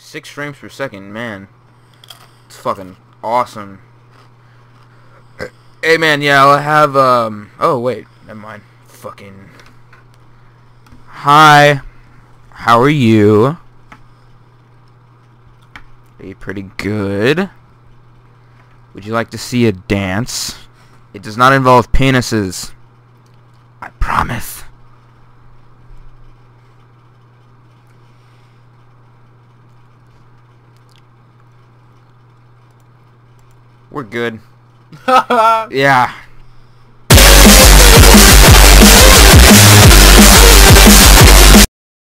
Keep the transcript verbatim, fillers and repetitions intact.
Six frames per second, man. It's fucking awesome. Hey, man, yeah, I'll have, um... Oh, wait. Never mind. Fucking... Hi. How are you? Are you pretty good? Would you like to see a dance? It does not involve penises. I promise. We're good. Yeah.